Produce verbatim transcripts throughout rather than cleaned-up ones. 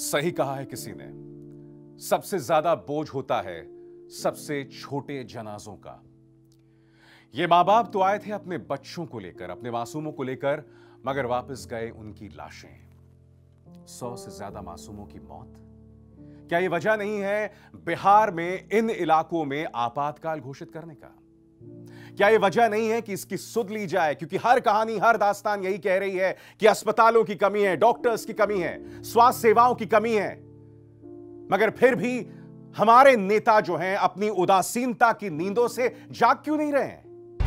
सही कहा है किसी ने, सबसे ज्यादा बोझ होता है सबसे छोटे जनाजों का। ये मां बाप तो आए थे अपने बच्चों को लेकर, अपने मासूमों को लेकर, मगर वापस गए उनकी लाशें। सौ से ज्यादा मासूमों की मौत। क्या ये वजह नहीं है बिहार में इन इलाकों में आपातकाल घोषित करने का? क्या ये वजह नहीं है कि इसकी सुध ली जाए? क्योंकि हर कहानी, हर दास्तान यही कह रही है कि अस्पतालों की कमी है, डॉक्टर्स की कमी है, स्वास्थ्य सेवाओं की कमी है। मगर फिर भी हमारे नेता जो हैं अपनी उदासीनता की नींदों से जाग क्यों नहीं रहे हैं?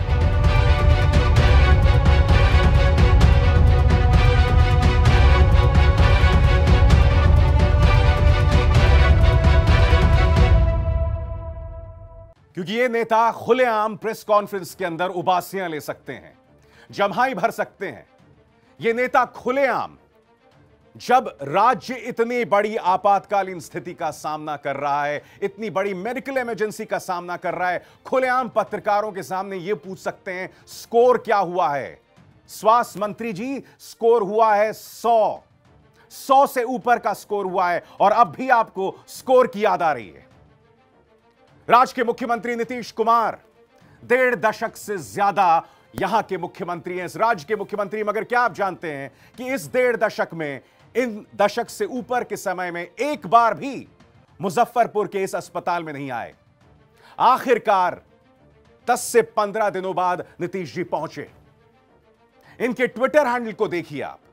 क्योंकि ये नेता खुलेआम प्रेस कॉन्फ्रेंस के अंदर उबासियां ले सकते हैं, जम्हाई भर सकते हैं। ये नेता खुलेआम, जब राज्य इतनी बड़ी आपातकालीन स्थिति का सामना कर रहा है, इतनी बड़ी मेडिकल इमरजेंसी का सामना कर रहा है, खुलेआम पत्रकारों के सामने यह पूछ सकते हैं स्कोर क्या हुआ है। स्वास्थ्य मंत्री जी, स्कोर हुआ है सौ सौ से ऊपर का स्कोर हुआ है, और अब भी आपको स्कोर की याद आ रही है। राज्य के मुख्यमंत्री नीतीश कुमार डेढ़ दशक से ज्यादा यहां के मुख्यमंत्री हैं, इस राज्य के मुख्यमंत्री। मगर क्या आप जानते हैं कि इस डेढ़ दशक में, इन दशक से ऊपर के समय में एक बार भी मुजफ्फरपुर के इस अस्पताल में नहीं आए। आखिरकार दस से पंद्रह दिनों बाद नीतीश जी पहुंचे। इनके ट्विटर हैंडल को देखिए आप।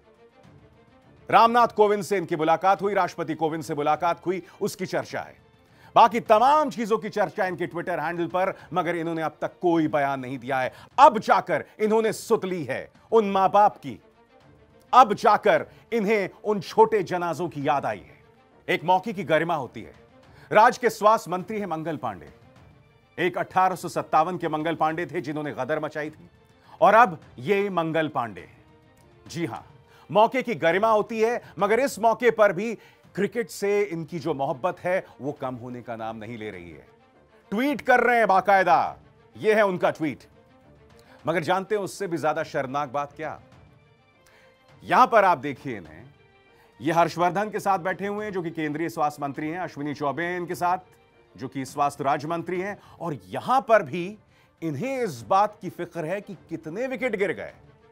रामनाथ कोविंद से इनकी मुलाकात हुई, राष्ट्रपति कोविंद से मुलाकात हुई, उसकी चर्चा है। बाकी तमाम चीजों की चर्चा इनके ट्विटर हैंडल पर, मगर इन्होंने अब तक कोई बयान नहीं दिया है। अब जाकर इन्होंने सुध ली है उन मां बाप की, अब जाकर इन्हें उन छोटे जनाजों की याद आई है। एक मौके की गरिमा होती है। राज्य के स्वास्थ्य मंत्री हैं मंगल पांडे। एक अठारह सौ सत्तावन के मंगल पांडे थे जिन्होंने गदर मचाई थी, और अब ये मंगल पांडे हैं। जी हां, मौके की गरिमा होती है, मगर इस मौके पर भी क्रिकेट से इनकी जो मोहब्बत है वो कम होने का नाम नहीं ले रही है। ट्वीट कर रहे हैं बाकायदा, ये है उनका ट्वीट। मगर जानते हैं उससे भी ज्यादा शर्मनाक बात क्या? यहां पर आप देखिए इन्हें, ये हर्षवर्धन के साथ बैठे हुए हैं जो कि केंद्रीय स्वास्थ्य मंत्री हैं, अश्विनी चौबे हैं इनके साथ जो कि स्वास्थ्य राज्य मंत्री हैं, और यहां पर भी इन्हें इस बात की फिक्र है कि कितने विकेट गिर गए।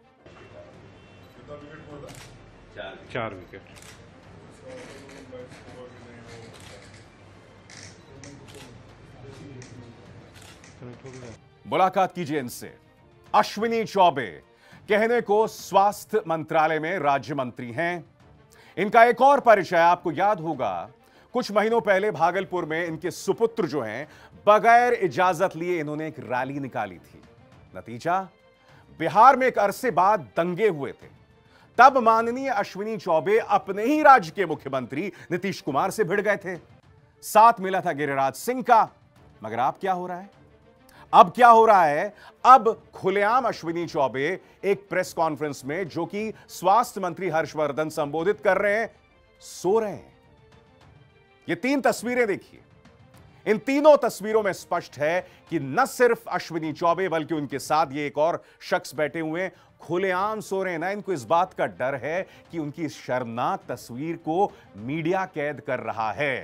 चार विकेट। मुलाकात कीजिए इनसे। अश्विनी चौबे कहने को स्वास्थ्य मंत्रालय में राज्य मंत्री हैं। इनका एक और परिचय आपको याद होगा, कुछ महीनों पहले भागलपुर में इनके सुपुत्र जो हैं, बगैर इजाजत लिए इन्होंने एक रैली निकाली थी। नतीजा, बिहार में एक अरसे बाद दंगे हुए थे। तब माननीय अश्विनी चौबे अपने ही राज्य के मुख्यमंत्री नीतीश कुमार से भिड़ गए थे। साथ मिला था गिरिराज सिंह का। मगर अब क्या हो रहा है? अब क्या हो रहा है? अब खुलेआम अश्विनी चौबे एक प्रेस कॉन्फ्रेंस में, जो कि स्वास्थ्य मंत्री हर्षवर्धन संबोधित कर रहे हैं, सो रहे हैं। ये तीन तस्वीरें देखिए। इन तीनों तस्वीरों में स्पष्ट है कि न सिर्फ अश्विनी चौबे बल्कि उनके साथ ये एक और शख्स बैठे हुए हैं, खुलेआम सो रहे हैं। ना इनको इस बात का डर है कि उनकी इस शर्मनाक तस्वीर को मीडिया कैद कर रहा है।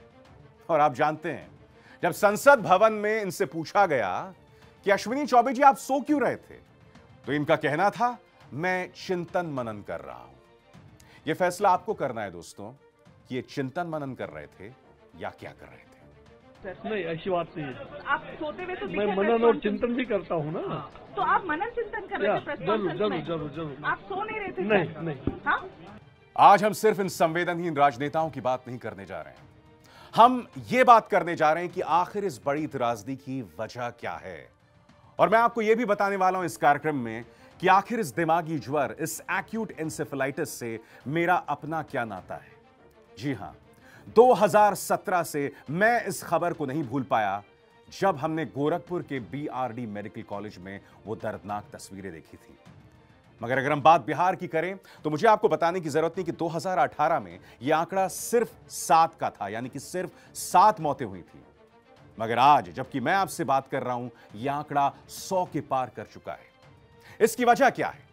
और आप जानते हैं, जब संसद भवन में इनसे पूछा गया कि अश्विनी चौबे जी आप सो क्यों रहे थे, तो इनका कहना था मैं चिंतन मनन कर रहा हूं। यह फैसला आपको करना है दोस्तों कि ये चिंतन मनन कर रहे थे या क्या कर रहे थे। नहीं, ऐसी बात नहीं है। आप सोते हुए तो मैं मनन और चिंतन भी करता हूँ ना। तो आप मनन चिंतन कर रहे थे प्रेस कॉन्फ्रेंस जरूर में? जरूर जरूर। आप सो नहीं रहे थे? नहीं नहीं। हाँ? आज हम सिर्फ इन संवेदनहीन राजनेताओं की बात नहीं करने जा रहे हैं, हम ये बात करने जा रहे हैं कि आखिर इस बड़ी त्रासदी की वजह क्या है। और मैं आपको यह भी बताने वाला हूं इस कार्यक्रम में कि आखिर इस दिमागी ज्वर, इस एक्यूट एन्सेफेलाइटिस से मेरा अपना क्या नाता है। जी हां, दो हज़ार सत्रह से मैं इस खबर को नहीं भूल पाया जब हमने गोरखपुर के बीआरडी मेडिकल कॉलेज में वो दर्दनाक तस्वीरें देखी थी। मगर अगर हम बात बिहार की करें तो मुझे आपको बताने की जरूरत नहीं कि दो हज़ार अठारह में यह आंकड़ा सिर्फ सात का था, यानी कि सिर्फ सात मौतें हुई थी। मगर आज जबकि मैं आपसे बात कर रहा हूं, यह आंकड़ा सौ के पार कर चुका है। इसकी वजह क्या है?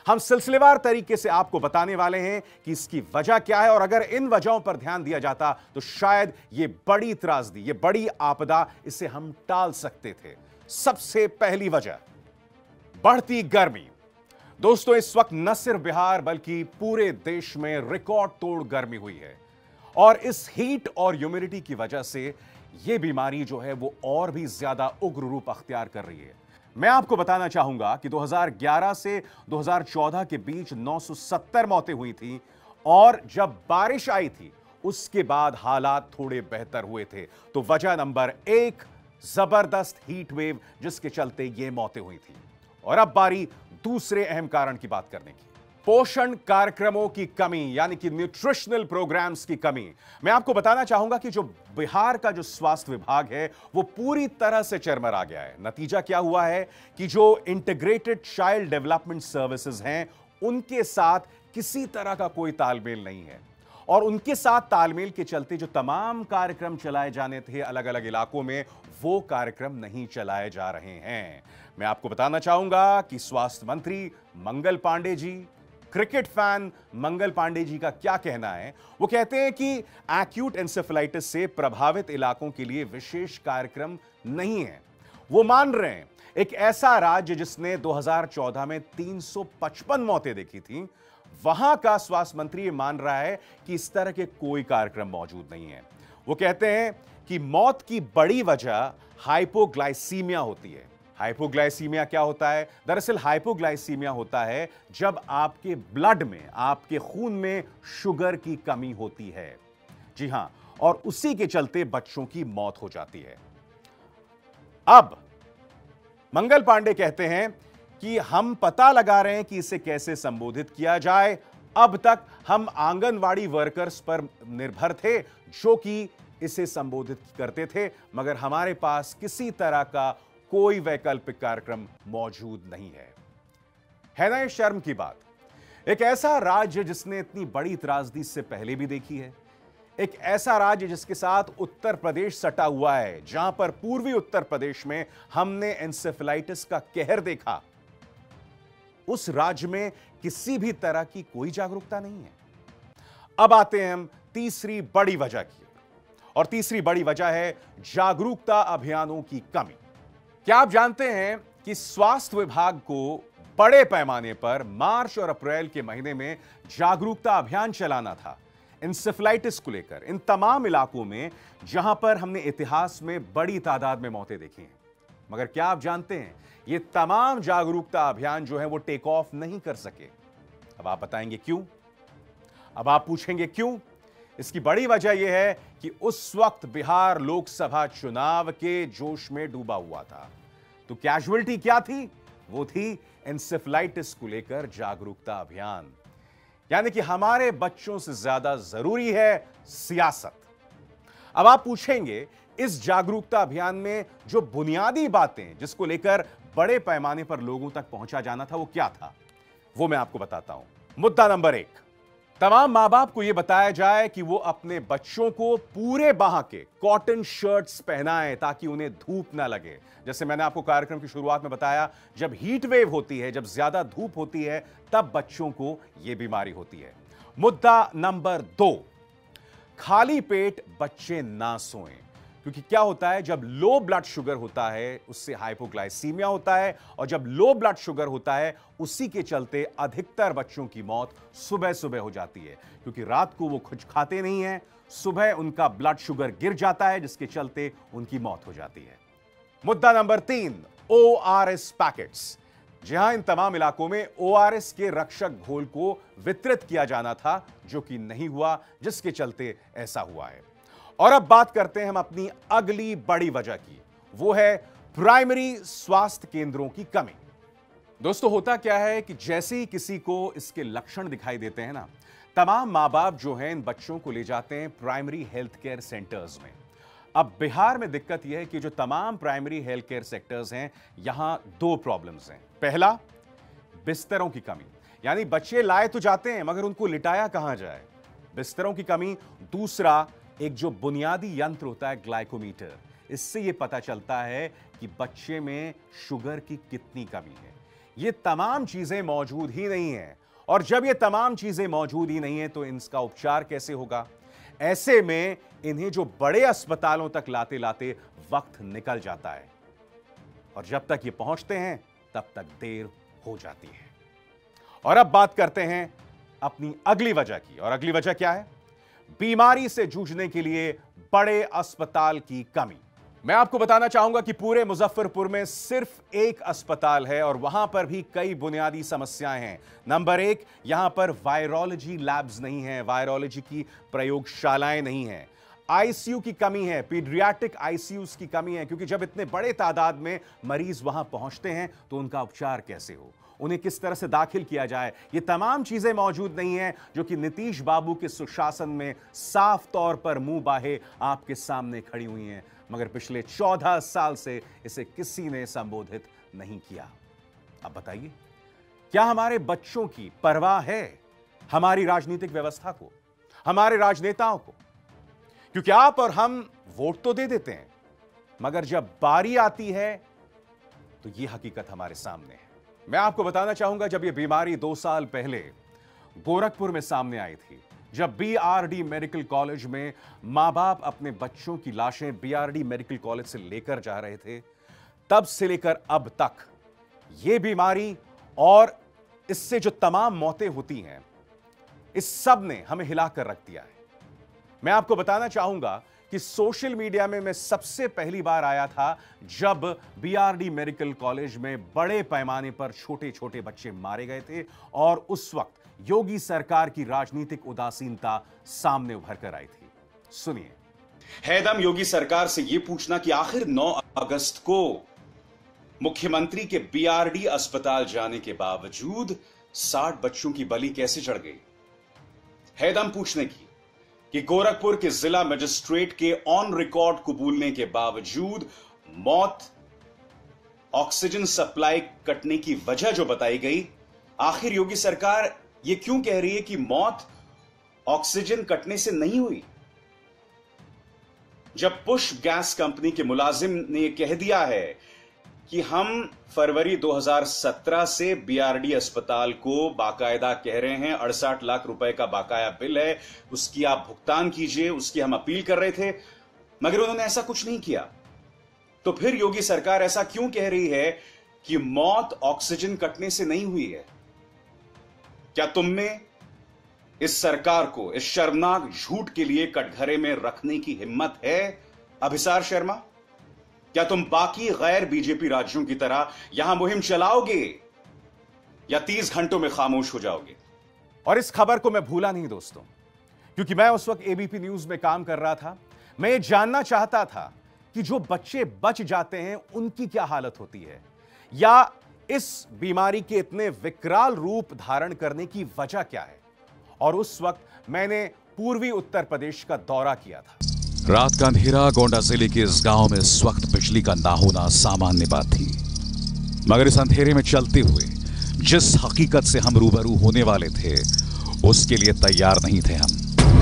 हम सिलसिलेवार तरीके से आपको बताने वाले हैं कि इसकी वजह क्या है, और अगर इन वजहों पर ध्यान दिया जाता तो शायद यह बड़ी त्रासदी, यह बड़ी आपदा, इसे हम टाल सकते थे। सबसे पहली वजह, बढ़ती गर्मी। दोस्तों, इस वक्त न सिर्फ बिहार बल्कि पूरे देश में रिकॉर्ड तोड़ गर्मी हुई है, और इस हीट और ह्यूमिडिटी की वजह से यह बीमारी जो है वो और भी ज्यादा उग्र रूप अख्तियार कर रही है। मैं आपको बताना चाहूंगा कि दो हज़ार ग्यारह से दो हज़ार चौदह के बीच नौ सौ सत्तर मौतें हुई थी, और जब बारिश आई थी उसके बाद हालात थोड़े बेहतर हुए थे। तो वजह नंबर एक, जबरदस्त हीट वेव जिसके चलते ये मौतें हुई थी। और अब बारी दूसरे अहम कारण की बात करने की, पोषण कार्यक्रमों की कमी, यानी कि न्यूट्रिशनल प्रोग्राम्स की कमी। मैं आपको बताना चाहूंगा कि जो बिहार का जो स्वास्थ्य विभाग है वो पूरी तरह से चरमरा गया है। नतीजा क्या हुआ है कि जो इंटीग्रेटेड चाइल्ड डेवलपमेंट सर्विसेज हैं उनके साथ किसी तरह का कोई तालमेल नहीं है, और उनके साथ तालमेल के चलते जो तमाम कार्यक्रम चलाए जाने थे अलग अलग इलाकों में, वो कार्यक्रम नहीं चलाए जा रहे हैं। मैं आपको बताना चाहूंगा कि स्वास्थ्य मंत्री मंगल पांडे जी, क्रिकेट फैन मंगल पांडे जी का क्या कहना है। वो कहते हैं कि एक्यूट एंसेफेलाइटिस से प्रभावित इलाकों के लिए विशेष कार्यक्रम नहीं है। वो मान रहे हैं एक ऐसा राज्य जिसने दो हज़ार चौदह में तीन सौ पचपन मौतें देखी थी, वहां का स्वास्थ्य मंत्री ये मान रहा है कि इस तरह के कोई कार्यक्रम मौजूद नहीं है। वो कहते हैं कि मौत की बड़ी वजह हाइपोग्लाइसीमिया होती है। हाइपोग्लाइसीमिया क्या होता है? दरअसल हाइपोग्लाइसीमिया होता है जब आपके ब्लड में, आपके खून में शुगर की कमी होती है। जी हां, और उसी के चलते बच्चों की मौत हो जाती है। अब मंगल पांडे कहते हैं कि हम पता लगा रहे हैं कि इसे कैसे संबोधित किया जाए। अब तक हम आंगनवाड़ी वर्कर्स पर निर्भर थे जो कि इसे संबोधित करते थे, मगर हमारे पास किसी तरह का कोई वैकल्पिक कार्यक्रम मौजूद नहीं है। है ना ये शर्म की बात? एक ऐसा राज्य जिसने इतनी बड़ी त्रासदी से पहले भी देखी है, एक ऐसा राज्य जिसके साथ उत्तर प्रदेश सटा हुआ है, जहां पर पूर्वी उत्तर प्रदेश में हमने एंसेफेलाइटिस का कहर देखा, उस राज्य में किसी भी तरह की कोई जागरूकता नहीं है। अब आते हैं हम तीसरी बड़ी वजह की, और तीसरी बड़ी वजह है जागरूकता अभियानों की कमी। क्या आप जानते हैं कि स्वास्थ्य विभाग को बड़े पैमाने पर मार्च और अप्रैल के महीने में जागरूकता अभियान चलाना था इंसेफेलाइटिस को लेकर, इन तमाम इलाकों में जहां पर हमने इतिहास में बड़ी तादाद में मौतें देखी हैं। मगर क्या आप जानते हैं ये तमाम जागरूकता अभियान जो है वो टेक ऑफ नहीं कर सके। अब आप बताएंगे क्यों? अब आप पूछेंगे क्यों? इसकी बड़ी वजह यह है कि उस वक्त बिहार लोकसभा चुनाव के जोश में डूबा हुआ था। तो कैजुअलिटी क्या थी? वो थी एंसेफेलाइटिस को लेकर जागरूकता अभियान। यानी कि हमारे बच्चों से ज्यादा जरूरी है सियासत। अब आप पूछेंगे इस जागरूकता अभियान में जो बुनियादी बातें जिसको लेकर बड़े पैमाने पर लोगों तक पहुंचा जाना था वो क्या था, वो मैं आपको बताता हूं। मुद्दा नंबर एक, तमाम मां बाप को यह बताया जाए कि वो अपने बच्चों को पूरे बाह के कॉटन शर्ट्स पहनाएं ताकि उन्हें धूप ना लगे। जैसे मैंने आपको कार्यक्रम की शुरुआत में बताया, जब हीट वेव होती है, जब ज्यादा धूप होती है, तब बच्चों को यह बीमारी होती है। मुद्दा नंबर दो, खाली पेट बच्चे ना सोएं, क्योंकि क्या होता है जब लो ब्लड शुगर होता है उससे हाइपोग्लाइसीमिया होता है, और जब लो ब्लड शुगर होता है उसी के चलते अधिकतर बच्चों की मौत सुबह सुबह हो जाती है, क्योंकि रात को वो कुछ खाते नहीं हैं, सुबह उनका ब्लड शुगर गिर जाता है जिसके चलते उनकी मौत हो जाती है। मुद्दा नंबर तीन, ओ आर एस पैकेट्स। जहां इन तमाम इलाकों में ओ आर एस के रक्षक घोल को वितरित किया जाना था जो कि नहीं हुआ, जिसके चलते ऐसा हुआ है। और अब बात करते हैं हम अपनी अगली बड़ी वजह की, वो है प्राइमरी स्वास्थ्य केंद्रों की कमी। दोस्तों, होता क्या है कि जैसे ही किसी को इसके लक्षण दिखाई देते हैं ना, तमाम मां बाप जो हैं इन बच्चों को ले जाते हैं प्राइमरी हेल्थ केयर सेंटर्स में। अब बिहार में दिक्कत यह है कि जो तमाम प्राइमरी हेल्थ केयर सेक्टर्स हैं, यहां दो प्रॉब्लम्स हैं। पहला, बिस्तरों की कमी, यानी बच्चे लाए तो जाते हैं मगर उनको लिटाया कहां जाए, बिस्तरों की कमी। दूसरा, एक जो बुनियादी यंत्र होता है ग्लाइकोमीटर, इससे यह पता चलता है कि बच्चे में शुगर की कितनी कमी है। ये तमाम चीजें मौजूद ही नहीं है, और जब ये तमाम चीजें मौजूद ही नहीं है तो इनका उपचार कैसे होगा? ऐसे में इन्हें जो बड़े अस्पतालों तक लाते लाते वक्त निकल जाता है, और जब तक ये पहुंचते हैं तब तक देर हो जाती है। और अब बात करते हैं अपनी अगली वजह की, और अगली वजह क्या है? बीमारी से जूझने के लिए बड़े अस्पताल की कमी। मैं आपको बताना चाहूंगा कि पूरे मुजफ्फरपुर में सिर्फ एक अस्पताल है, और वहां पर भी कई बुनियादी समस्याएं हैं। नंबर एक, यहां पर वायरोलॉजी लैब्स नहीं है, वायरोलॉजी की प्रयोगशालाएं नहीं है। आईसीयू की कमी है, पीडियाट्रिक आईसीयूज की कमी है, क्योंकि जब इतने बड़े तादाद में मरीज वहां पहुंचते हैं तो उनका उपचार कैसे हो, उन्हें किस तरह से दाखिल किया जाए, ये तमाम चीजें मौजूद नहीं है, जो कि नीतीश बाबू के सुशासन में साफ तौर पर मुंह बाहे आपके सामने खड़ी हुई हैं, मगर पिछले चौदह साल से इसे किसी ने संबोधित नहीं किया। अब बताइए, क्या हमारे बच्चों की परवाह है हमारी राजनीतिक व्यवस्था को, हमारे राजनेताओं को? क्योंकि आप और हम वोट तो दे देते हैं, मगर जब बारी आती है तो यह हकीकत हमारे सामने है। मैं आपको बताना चाहूंगा, जब यह बीमारी दो साल पहले गोरखपुर में सामने आई थी, जब बीआरडी मेडिकल कॉलेज में मां बाप अपने बच्चों की लाशें बीआरडी मेडिकल कॉलेज से लेकर जा रहे थे, तब से लेकर अब तक यह बीमारी और इससे जो तमाम मौतें होती हैं, इस सब ने हमें हिलाकर रख दिया है। मैं आपको बताना चाहूंगा कि सोशल मीडिया में मैं सबसे पहली बार आया था जब बीआरडी मेडिकल कॉलेज में बड़े पैमाने पर छोटे छोटे बच्चे मारे गए थे, और उस वक्त योगी सरकार की राजनीतिक उदासीनता सामने उभर कर आई थी। सुनिए। है दम योगी सरकार से यह पूछना कि आखिर नौ अगस्त को मुख्यमंत्री के बीआरडी अस्पताल जाने के बावजूद साठ बच्चों की बलि कैसे चढ़ गई। है दम पूछने की कि गोरखपुर के जिला मजिस्ट्रेट के ऑन रिकॉर्ड कबूलने के बावजूद मौत ऑक्सीजन सप्लाई कटने की वजह जो बताई गई, आखिर योगी सरकार यह क्यों कह रही है कि मौत ऑक्सीजन कटने से नहीं हुई, जब पुश गैस कंपनी के मुलाजिम ने यह कह दिया है कि हम फरवरी दो हज़ार सत्रह से बीआरडी अस्पताल को बाकायदा कह रहे हैं, अड़सठ लाख रुपए का बाकाया बिल है, उसकी आप भुगतान कीजिए, उसकी हम अपील कर रहे थे, मगर उन्होंने ऐसा कुछ नहीं किया। तो फिर योगी सरकार ऐसा क्यों कह रही है कि मौत ऑक्सीजन कटने से नहीं हुई है? क्या तुम में इस सरकार को इस शर्मनाक झूठ के लिए कटघरे में रखने की हिम्मत है? अभिसार शर्मा, क्या तुम बाकी गैर बीजेपी राज्यों की तरह यहां मुहिम चलाओगे या तीस घंटों में खामोश हो जाओगे? और इस खबर को मैं भूला नहीं दोस्तों, क्योंकि मैं उस वक्त एबीपी न्यूज में काम कर रहा था। मैं ये जानना चाहता था कि जो बच्चे बच जाते हैं उनकी क्या हालत होती है, या इस बीमारी के इतने विकराल रूप धारण करने की वजह क्या है। और उस वक्त मैंने पूर्वी उत्तर प्रदेश का दौरा किया था। रात का अंधेरा गोंडा जिले के इस गांव में इस वक्त बिजली का ना होना सामान्य बात थी, मगर इस अंधेरे में चलते हुए जिस हकीकत से हम रूबरू होने वाले थे उसके लिए तैयार नहीं थे हम।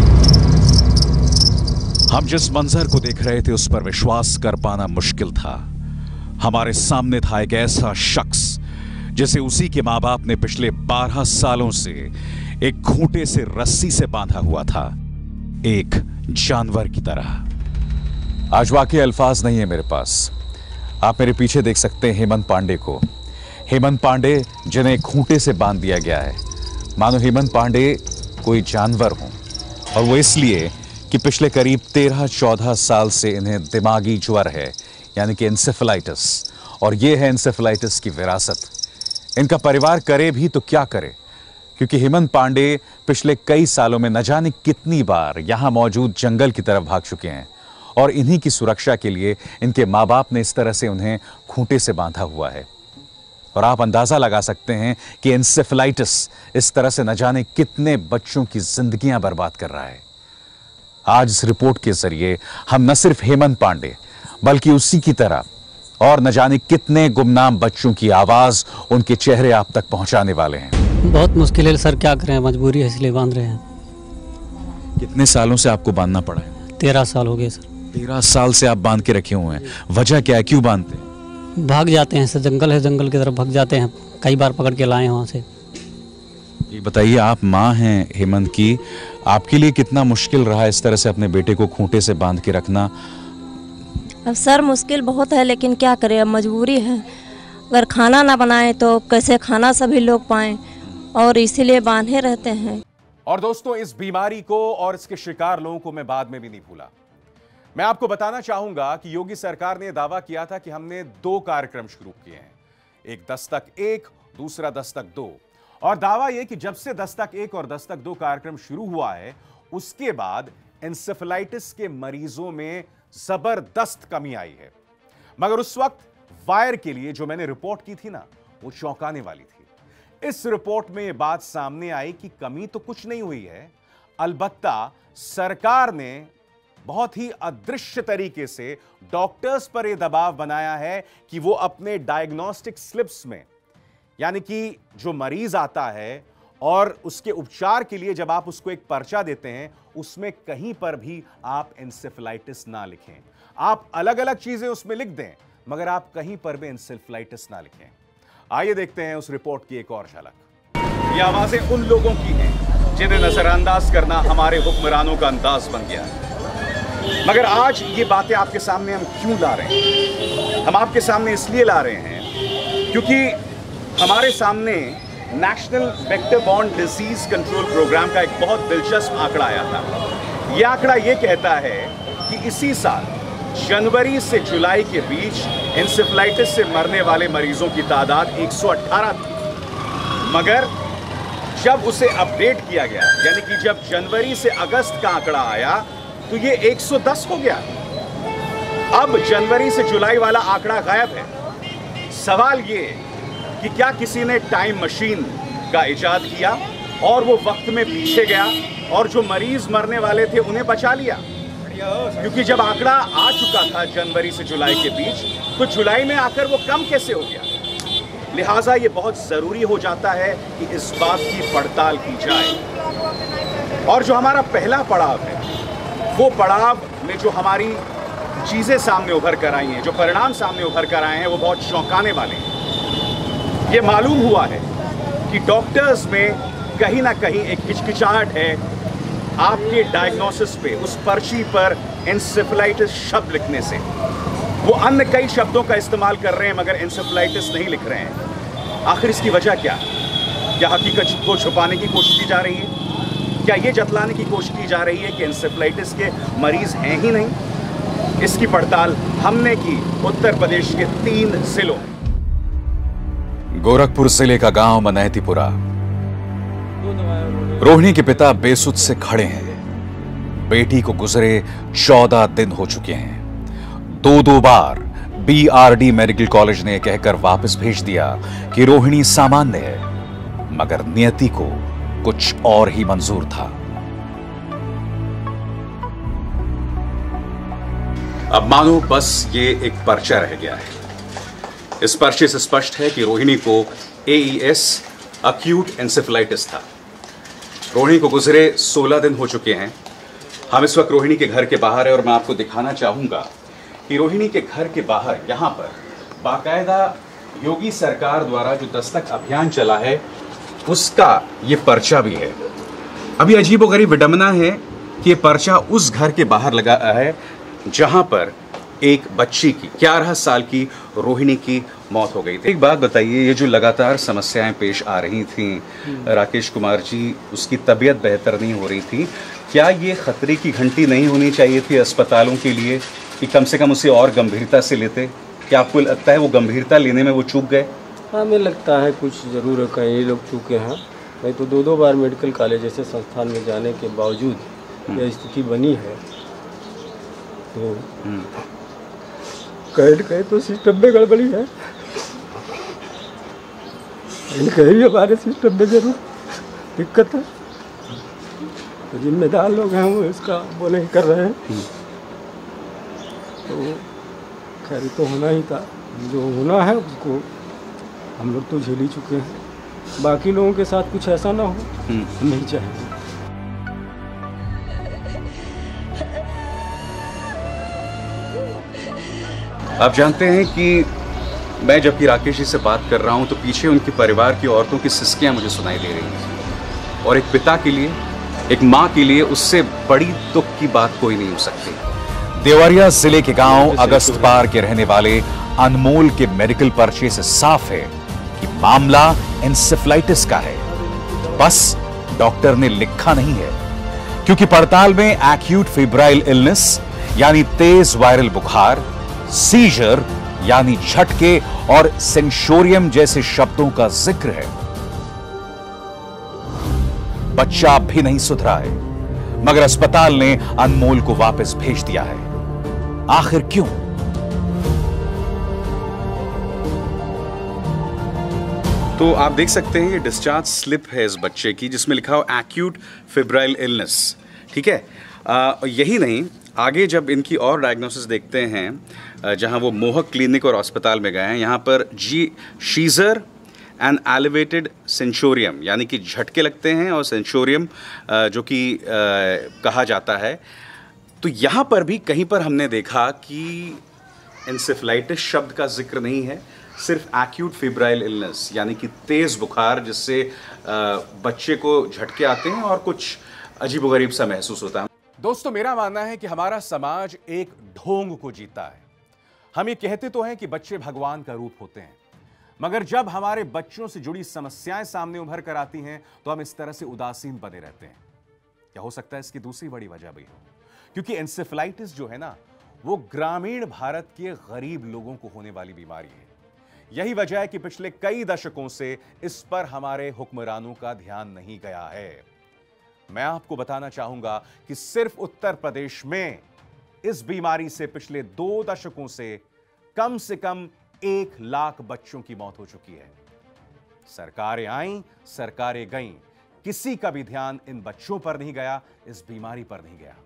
हम जिस मंजर को देख रहे थे उस पर विश्वास कर पाना मुश्किल था। हमारे सामने था एक ऐसा शख्स जिसे उसी के मां बाप ने पिछले बारह सालों से एक खूंटे से रस्सी से बांधा हुआ था, एक जानवर की तरह। आज वाकई अल्फाज नहीं है मेरे पास। आप मेरे पीछे देख सकते हैं हेमंत पांडे को। हेमंत पांडे जिन्हें खूंटे से बांध दिया गया है, मानो हेमंत पांडे कोई जानवर हो, और वो इसलिए कि पिछले करीब तेरह चौदह साल से इन्हें दिमागी ज्वर है, यानी कि एंसेफेलाइटिस, और ये है एंसेफेलाइटिस की विरासत। इनका परिवार करे भी तो क्या करे, क्योंकि हेमंत पांडे पिछले कई सालों में न जाने कितनी बार यहां मौजूद जंगल की तरफ भाग चुके हैं, और इन्हीं की सुरक्षा के लिए इनके मां बाप ने इस तरह से उन्हें खूंटे से बांधा हुआ है। और आप अंदाजा लगा सकते हैं कि एंसेफेलाइटिस इस तरह से न जाने कितने बच्चों की जिंदगियां बर्बाद कर रहा है। आज इस रिपोर्ट के जरिए हम न सिर्फ हेमंत पांडे बल्कि उसी की तरह और न जाने कितने गुमनाम बच्चों की आवाज, उनके चेहरे आप तक पहुंचाने वाले हैं। बहुत मुश्किल है सर, क्या करें, मजबूरी है इसलिए बांध रहे हैं। कितने सालों से आपको बांधना पड़ा है? तेरह साल हो गए सर। तेरह साल से आप बांध के रखे हुए हैं, वजह क्या है, क्यों बांधते हैं? भाग जाते हैं सर, जंगल है, जंगल की तरफ भाग जाते हैं, कई बार पकड़ के लाए हैं वहाँ से। ये बताइए, आप माँ हैं हेमंत की, आपके लिए कितना मुश्किल रहा इस तरह से अपने बेटे को खूंटे से बांध के रखना? अब सर मुश्किल बहुत है, लेकिन क्या करें, अब मजबूरी है। अगर खाना ना बनाए तो कैसे खाना सभी लोग पाएं, और इसीलिए बांधे रहते हैं। और दोस्तों, इस बीमारी को और इसके शिकार लोगों को मैं बाद में भी नहीं भूला। मैं आपको बताना चाहूंगा कि योगी सरकार ने दावा किया था कि हमने दो कार्यक्रम शुरू किए हैं, एक दस्तक एक, दूसरा दस्तक दो। और दावा यह कि जब से दस्तक एक और दस्तक दो कार्यक्रम शुरू हुआ है, उसके बाद एंसेफेलाइटिस के मरीजों में जबरदस्त कमी आई है। मगर उस वक्त वायर के लिए जो मैंने रिपोर्ट की थी ना, वो चौंकाने वाली थी। इस रिपोर्ट में यह बात सामने आई कि कमी तो कुछ नहीं हुई है, अलबत्ता सरकार ने बहुत ही अदृश्य तरीके से डॉक्टर्स पर यह दबाव बनाया है कि वो अपने डायग्नोस्टिक स्लिप्स में, यानी कि जो मरीज आता है और उसके उपचार के लिए जब आप उसको एक पर्चा देते हैं, उसमें कहीं पर भी आप एंसेफेलाइटिस ना लिखें। आप अलग अलग चीजें उसमें लिख दें, मगर आप कहीं पर भी एंसेफेलाइटिस ना लिखें। आइए देखते हैं उस रिपोर्ट की एक और झलक। ये आवाजें उन लोगों की हैं जिन्हें नजरअंदाज करना हमारे हुक्मरानों का अंदाज बन गया है। मगर आज ये बातें आपके सामने हम क्यों ला रहे हैं? हम आपके सामने इसलिए ला रहे हैं क्योंकि हमारे सामने national vector borne disease control programme का एक बहुत दिलचस्प आंकड़ा आया था। यह आंकड़ा यह कहता है कि इसी साल जनवरी से जुलाई के बीच एंसेफेलाइटिस से मरने वाले मरीजों की तादाद एक सौ अठारह थी, मगर जब उसे अपडेट किया गया, यानी कि जब जनवरी से अगस्त का आंकड़ा आया, तो ये एक सौ दस हो गया। अब जनवरी से जुलाई वाला आंकड़ा गायब है। सवाल ये कि क्या किसी ने टाइम मशीन का इजाद किया और वो वक्त में पीछे गया और जो मरीज मरने वाले थे उन्हें बचा लिया? क्योंकि जब आंकड़ा आ चुका था जनवरी से जुलाई के बीच, तो जुलाई में आकर वो कम कैसे हो गया? लिहाजा ये बहुत जरूरी हो जाता है कि इस बात की पड़ताल की जाए। और जो हमारा पहला पड़ाव है, वो पड़ाव में जो हमारी चीजें सामने उभर कर आई हैं, जो परिणाम सामने उभर कर आए हैं, वो बहुत चौंकाने वाले हैं। ये मालूम हुआ है कि डॉक्टर्स में कहीं ना कहीं एक हिचकिचाहट है आपके डायग्नोसिस पे, उस पर्ची पर एंसेफेलाइटिस शब्द लिखने से। वो अन्य कई शब्दों का इस्तेमाल कर रहे हैं, मगर एंसेफेलाइटिस नहीं लिख रहे हैं। आखिर इसकी वजह क्या? क्या हकीकत को छुपाने की कोशिश की जा रही है? क्या ये जतलाने की कोशिश की जा रही है कि एंसेफेलाइटिस के मरीज हैं ही नहीं? इसकी पड़ताल हमने की उत्तर प्रदेश के तीन जिलों में। गोरखपुर जिले का गांव मनैतीपुरा। रोहिणी के पिता बेसुध से खड़े हैं। बेटी को गुजरे चौदह दिन हो चुके हैं। दो दो बार बीआरडी मेडिकल कॉलेज ने कहकर वापस भेज दिया कि रोहिणी सामान्य है, मगर नियति को कुछ और ही मंजूर था। अब मानो बस ये एक पर्चा रह गया है। इस पर्चे से स्पष्ट है कि रोहिणी को एईएस अक्यूट एंसेफेलाइटिस था। रोहिणी को गुजरे सोलह दिन हो चुके हैं। हम इस वक्त रोहिणी के घर के बाहर है और मैं आपको दिखाना चाहूंगा कि रोहिणी के घर के बाहर यहां पर बाकायदा योगी सरकार द्वारा जो दस्तक अभियान चला है, उसका ये पर्चा भी है। अभी अजीबोगरीब विडंबना है कि ये पर्चा उस घर के बाहर लगा है जहां पर एक बच्ची की ग्यारह साल की रोहिणी की मौत हो गई थी। एक बात बताइए, ये जो लगातार समस्याएं पेश आ रही थीं, राकेश कुमार जी, उसकी तबीयत बेहतर नहीं हो रही थी, क्या ये खतरे की घंटी नहीं होनी चाहिए थी अस्पतालों के लिए कि कम से कम उसे और गंभीरता से लेते? क्या आपको लगता है वो गंभीरता लेने में वो चूक गए? हाँ, हमें लगता है कुछ ज़रूर कई लोग चूके हैं। नहीं तो दो दो बार मेडिकल कॉलेज जैसे संस्थान में जाने के बावजूद यह स्थिति बनी है, तो कहीं कहीं तो सिस्टम में गड़बड़ी है, कहीं भी हमारे सिस्टम में जरूर दिक्कत है। तो जिम्मेदार लोग हैं वो इसका वो नहीं कर रहे हैं, तो खैर तो होना ही था। जो होना है उसको हम लोग तो झेल ही चुके हैं। बाकी लोगों के साथ कुछ ऐसा ना हो, नहीं चाहिए। आप जानते हैं कि मैं जबकि राकेश जी से बात कर रहा हूं तो पीछे उनके परिवार की औरतों की सिसकियां मुझे सुनाई दे रही हैं। और एक पिता के लिए, एक मां के लिए उससे बड़ी दुख की बात कोई नहीं हो सकती। देवरिया जिले के गांव अगस्तपार के रहने वाले अनमोल के मेडिकल पर्चे से साफ है कि मामला एन्सेफेलाइटिस का है। बस डॉक्टर ने लिखा नहीं है, क्योंकि पड़ताल में एक्यूट फेब्राइल इलनेस यानी तेज वायरल बुखार, सीजर यानी झटके और सेंसोरियम जैसे शब्दों का जिक्र है। बच्चा भी नहीं सुधरा है, मगर अस्पताल ने अनमोल को वापस भेज दिया है। आखिर क्यों? तो आप देख सकते हैं ये डिस्चार्ज स्लिप है इस बच्चे की, जिसमें लिखा हो एक्यूट फेब्राइल इलनेस। ठीक है, आ, यही नहीं, आगे जब इनकी और डायग्नोसिस देखते हैं, जहां वो मोहक क्लिनिक और अस्पताल में गए हैं, यहां पर जी शीजर एंड एलिवेटेड सेंसोरियम यानी कि झटके लगते हैं और सेंसोरियम जो कि कहा जाता है। तो यहाँ पर भी कहीं पर हमने देखा कि एन्सेफेलाइटिस शब्द का जिक्र नहीं है, सिर्फ एक्यूट फेब्राइल इलनेस यानी कि तेज़ बुखार, जिससे बच्चे को झटके आते हैं और कुछ अजीबोगरीब सा महसूस होता है। दोस्तों, मेरा मानना है कि हमारा समाज एक ढोंग को जीता है। हम ये कहते तो हैं कि बच्चे भगवान का रूप होते हैं, मगर जब हमारे बच्चों से जुड़ी समस्याएं सामने उभर कर आती हैं तो हम इस तरह से उदासीन बने रहते हैं। क्या हो सकता है इसकी दूसरी बड़ी वजह भी हो? क्योंकि एन्सेफेलाइटिस जो है ना, वो ग्रामीण भारत के गरीब लोगों को होने वाली बीमारी है। यही वजह है कि पिछले कई दशकों से इस पर हमारे हुक्मरानों का ध्यान नहीं गया है। मैं आपको बताना चाहूंगा कि सिर्फ उत्तर प्रदेश में इस बीमारी से पिछले दो दशकों से कम से कम एक लाख बच्चों की मौत हो चुकी है। सरकारें आईं, सरकारें गईं, किसी का भी ध्यान इन बच्चों पर नहीं गया, इस बीमारी पर नहीं गया।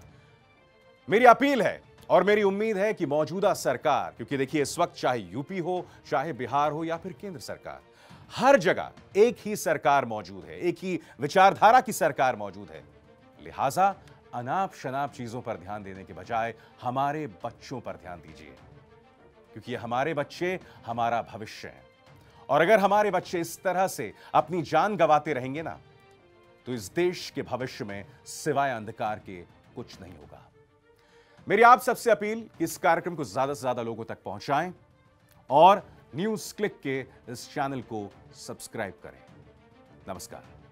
मेरी अपील है और मेरी उम्मीद है कि मौजूदा सरकार, क्योंकि देखिए इस वक्त चाहे यूपी हो, चाहे बिहार हो या फिर केंद्र सरकार, हर जगह एक ही सरकार मौजूद है, एक ही विचारधारा की सरकार मौजूद है। लिहाजा अनाप शनाप चीजों पर ध्यान देने के बजाय हमारे बच्चों पर ध्यान दीजिए, क्योंकि ये हमारे बच्चे हमारा भविष्य हैं। और अगर हमारे बच्चे इस तरह से अपनी जान गंवाते रहेंगे ना, तो इस देश के भविष्य में सिवाय अंधकार के कुछ नहीं होगा। मेरी आप सबसे अपील कि इस कार्यक्रम को ज्यादा से ज्यादा लोगों तक पहुंचाएं और न्यूज़ क्लिक के इस चैनल को सब्सक्राइब करें। नमस्कार।